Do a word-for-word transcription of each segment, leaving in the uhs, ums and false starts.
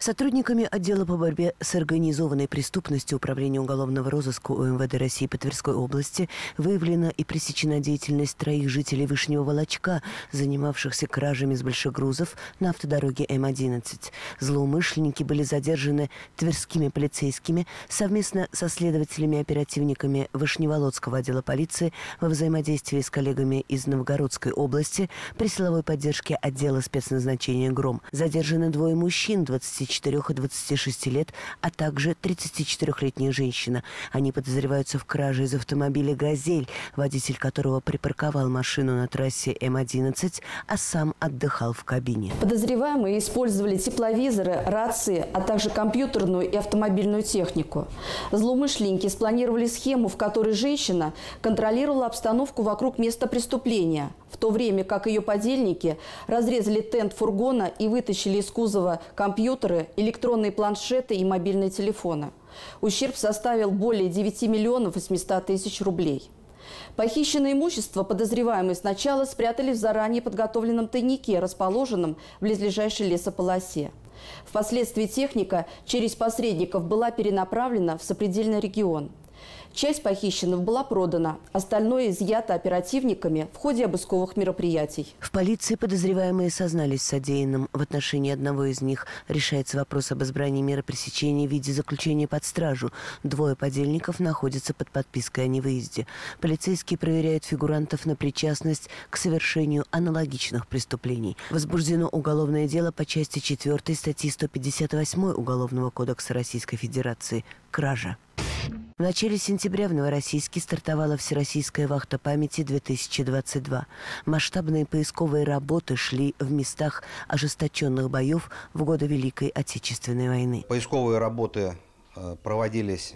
Сотрудниками отдела по борьбе с организованной преступностью Управления уголовного розыска УМВД России по Тверской области выявлена и пресечена деятельность троих жителей Вышнего Волочка, занимавшихся кражами с больших грузов на автодороге М одиннадцать. Злоумышленники были задержаны тверскими полицейскими совместно со следователями-оперативниками Вышневолодского отдела полиции во взаимодействии с коллегами из Новгородской области при силовой поддержке отдела спецназначения «Гром». Задержаны двое мужчин двадцати четырёх и двадцати шести лет, а также тридцатичетырёхлетняя женщина. Они подозреваются в краже из автомобиля «Газель», водитель которого припарковал машину на трассе М одиннадцать, а сам отдыхал в кабине. Подозреваемые использовали тепловизоры, рации, а также компьютерную и автомобильную технику. Злоумышленники спланировали схему, в которой женщина контролировала обстановку вокруг места преступления, в то время как ее подельники разрезали тент фургона и вытащили из кузова компьютеры, электронные планшеты и мобильные телефоны. Ущерб составил более девяти миллионов восьмисот тысяч рублей. Похищенное имущество подозреваемые сначала спрятали в заранее подготовленном тайнике, расположенном в близлежащей лесополосе. Впоследствии техника через посредников была перенаправлена в сопредельный регион. Часть похищенных была продана, остальное изъято оперативниками в ходе обысковых мероприятий. В полиции подозреваемые сознались в содеянном. В отношении одного из них решается вопрос об избрании меры пресечения в виде заключения под стражу. Двое подельников находятся под подпиской о невыезде. Полицейские проверяют фигурантов на причастность к совершению аналогичных преступлений. Возбуждено уголовное дело по части четвёртой статьи сто пятьдесят восемь Уголовного кодекса Российской Федерации «Кража». В начале сентября в Новороссийске стартовала Всероссийская вахта памяти две тысячи двадцать два. Масштабные поисковые работы шли в местах ожесточенных боев в годы Великой Отечественной войны. Поисковые работы проводились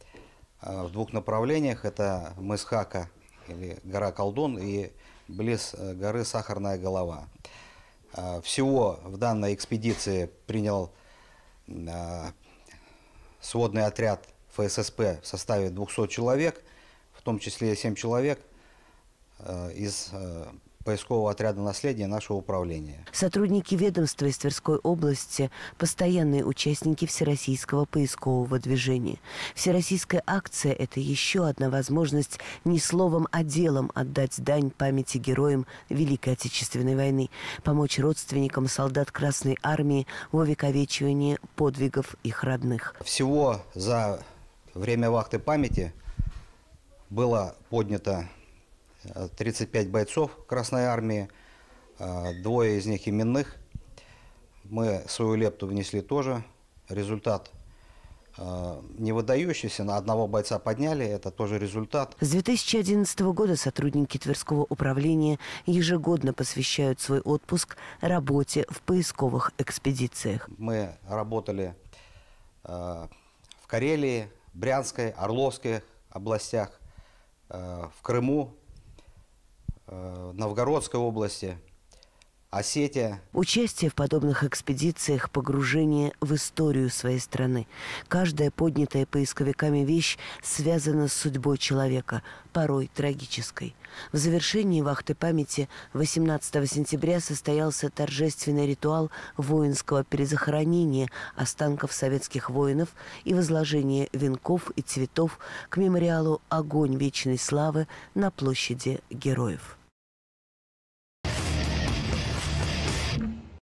в двух направлениях. Это мыс Хака, или гора Колдун, и близ горы Сахарная Голова. Всего в данной экспедиции принял сводный отряд Ф С С П в составе двухсот человек, в том числе семь человек э, из э, поискового отряда наследия нашего управления. Сотрудники ведомства из Тверской области – постоянные участники Всероссийского поискового движения. Всероссийская акция – это еще одна возможность не словом, а делом отдать дань памяти героям Великой Отечественной войны, помочь родственникам солдат Красной Армии в увековечивании подвигов их родных. Всего за время вахты памяти было поднято тридцать пять бойцов Красной Армии, двое из них именных. Мы свою лепту внесли тоже. Результат не выдающийся, на одного бойца подняли, это тоже результат. С две тысячи одиннадцатого года сотрудники Тверского управления ежегодно посвящают свой отпуск работе в поисковых экспедициях. Мы работали в Карелии, Брянской, Орловской областях, в Крыму, в Новгородской области, Осетия. Участие в подобных экспедициях – погружение в историю своей страны. Каждая поднятая поисковиками вещь связана с судьбой человека, порой трагической. В завершении вахты памяти восемнадцатого сентября состоялся торжественный ритуал воинского перезахоронения останков советских воинов и возложения венков и цветов к мемориалу «Огонь вечной славы» на площади Героев.